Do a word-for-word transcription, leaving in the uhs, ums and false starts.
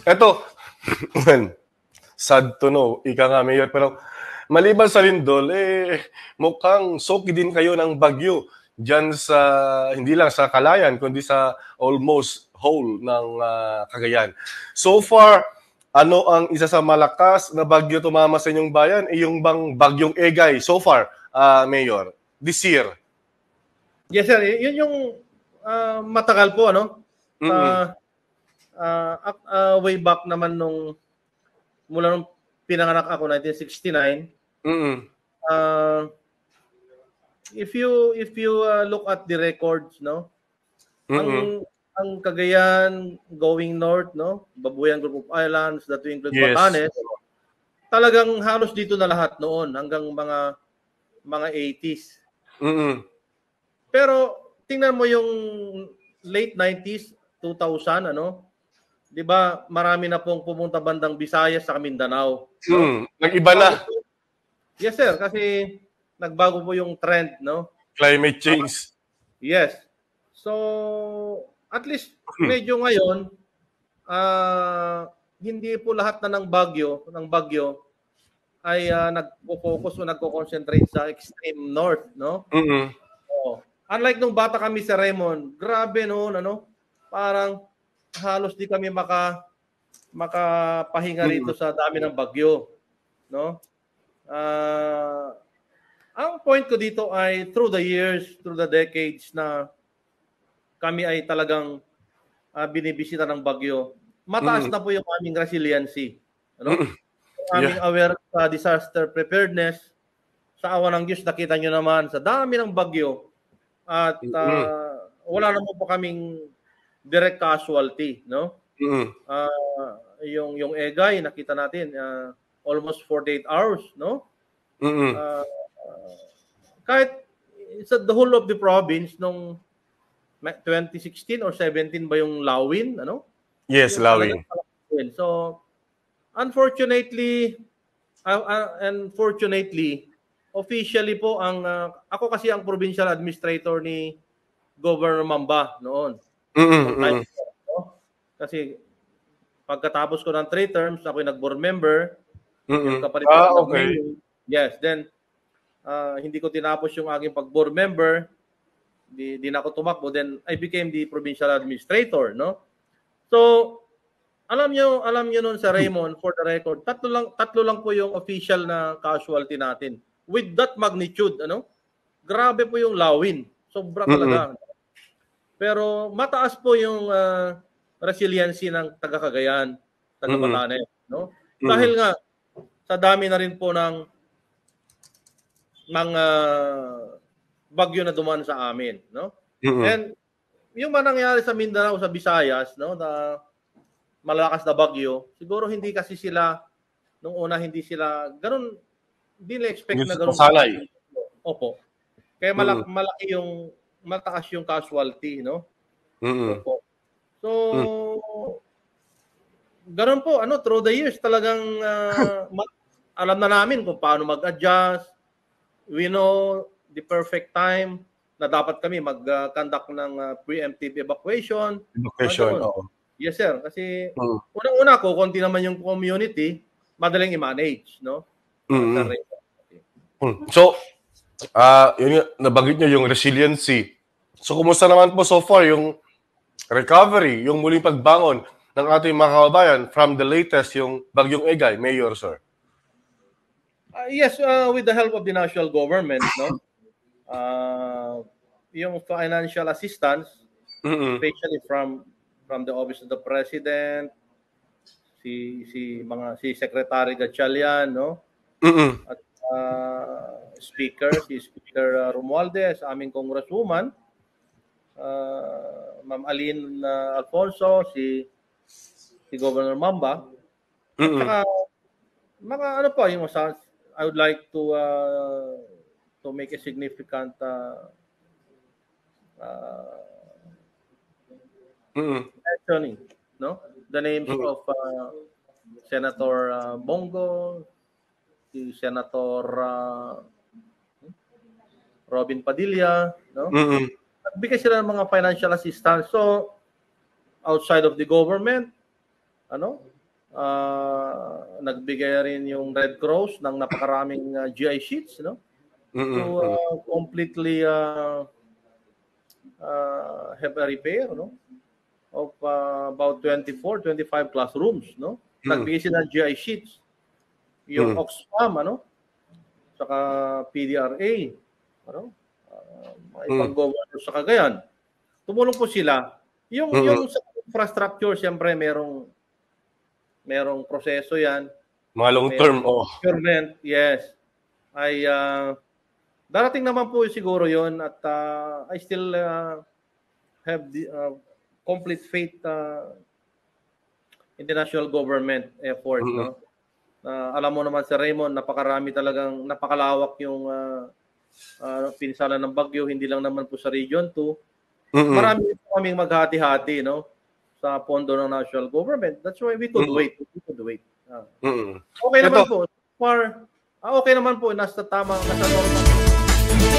Eto, well, sad to know, ika nga Mayor, pero maliban sa lindol, eh, mukhang soki din kayo ng bagyo dyan sa, hindi lang sa Calayan, kundi sa almost whole ng uh, Cagayan. So far, ano ang isa sa malakas na bagyo tumama sa inyong bayan? Eh, yung bang bagyong Egay so far, uh, Mayor, this year? Yes, sir. Yun yung uh, matagal po, ano? Mm-hmm. Uh, uh, uh, way back naman nung mula nung pinanganak ako, nineteen sixty-nine. Mm-hmm. Uh, if you if you uh, look at the records, no? Mm-hmm. Ang ang Cagayan going north, no? Babuyan Group of Islands, that to include yes. Batanes. Talagang halos dito na lahat noon hanggang mga mga eighties. Mm-hmm. Pero tingnan mo yung late nineties, two thousand, ano? 'Di ba? Marami na pong pumunta bandang Visayas sa Mindanao. No? Mm, nag-iba na. Yes, sir, kasi nagbago po yung trend, no? Climate change. Uh, yes. So, at least medyo ngayon uh, hindi po lahat na ng bagyo, ng bagyo ay uh, nagfo-focus o nagko-concentrate sa extreme north, no? Mm-hmm. Oh. Unlike nung bata kami sa Raymond, grabe noon, ano? Parang halos di kami maka makapahinga rito sa dami ng bagyo, no? Uh, ang point ko dito ay through the years, through the decades na kami ay talagang uh, binibisita ng bagyo. Mataas mm. na po yung aming resiliency, ano? Mm. Aming yeah. aware sa disaster preparedness. Sa awa ng Diyos, nakita nyo naman sa dami ng bagyo. At uh, wala naman po kaming direct casualty, no? Mm-hmm. Uh, yung yung Egay nakita natin uh, almost forty-eight hours, no? Mm-hmm. Uh, uh, kahit sa the whole of the province nung twenty sixteen or seventeen ba yung Lawin, ano? Yes, yung Lawin. So unfortunately uh, uh, unfortunately officially po ang uh, ako kasi ang provincial administrator ni Governor Mamba noon. Mm-hmm. Time, no? Kasi pagkatapos ko ng three terms, ako yung nag-board member. Mm-hmm. Yung kapalit ah, ng okay. mayor. Yes, then uh, hindi ko tinapos yung aking pag-board member. Di, di na ako tumakbo. Then I became the provincial administrator, no? So, alam nyo, alam nyo nun sa Raymond, for the record, tatlo lang, tatlo lang po yung official na casualty natin. With that magnitude, ano? Grabe po yung Lawin. Sobra talaga. Mm-hmm. Pero mataas po yung uh, resiliency ng taga-Cagayan, taga-Batanes, mm-hmm. no? Mm-hmm. Dahil nga sa dami na rin po ng mga bagyo na dumaan sa amin, no? Mm-hmm. And yung man nangyari sa Mindanao, sa Visayas, no, na malakas na bagyo, siguro hindi kasi sila nung una hindi sila ganun, hindi nila expect na ganun. Sanay. Opo. Kaya malaki, mm-hmm. malaki yung mataas yung casualty, no? Mm-hmm. Opo. So, mm-hmm. ganun po, ano, through the years, talagang uh, ma- alam na namin kung paano mag-adjust. We know the perfect time na dapat kami mag-conduct ng uh, preemptive evacuation. Evacuation, oo. Yes, sir. Kasi mm-hmm. unang-una ko, konti naman yung community, madaling i-manage, no? Mm-hmm. So, Uh, yun, nabanggit nyo yung resiliency. So, kumusta naman po so far yung recovery, yung muling pagbangon ng ating mga kababayan from the latest, yung Bagyong Egay, Mayor, sir? Uh, yes, uh, with the help of the national government, no? Uh, yung financial assistance, mm-hmm. especially from from the Office of the President, si si mga si Secretary Gatchalian, no? Mm-hmm. At uh, Speaker, si Speaker uh, Romualdez, aming congresswoman, uh, Ma'am Aline uh, Alfonso, si si Governor Mamba. Mm-hmm. At saka, mga ano pa, yung sa, I would like to uh, to make a significant uh, uh, mm-hmm. mentioning, no? The names mm-hmm. of uh, Senator uh, Bongo, si Senator uh, Robin Padilla, no? Mm-hmm. Nagbigay sila ng mga financial assistance. So, outside of the government, ano, uh, nagbigay rin yung Red Cross ng napakaraming uh, G I sheets, no? Mm-mm. To uh, completely uh, uh, have a repair, no? Of uh, about twenty-four, twenty-five classrooms, no? Mm. Nagbigay sila ng G I sheets. Yung Mm. Oxfam, ano? Saka P D R A, ano? Uh, mga ibang Mm. governors sa Cagayan. Tumulong po sila. Yung Mm. yung sa infrastructure, siyempre merong merong proseso 'yan. Mga long term, oh. Procurement, yes. Ay uh, darating naman po siguro 'yon at uh, I still uh, have the uh, complete faith uh, in the national government effort, Mm-mm. no? Uh, alam mo naman si Raymond, napakarami talagang napakalawak yung uh, uh, pinsala ng bagyo, hindi lang naman po sa Region two. Mm-mm. Marami po kaming maghati-hati, no, sa pondo ng national government. That's why we could Mm-mm. wait. We could wait. Uh, Mm-mm. okay naman Ito. po. For, ah, okay naman po. Nasa tamang, nasa normal.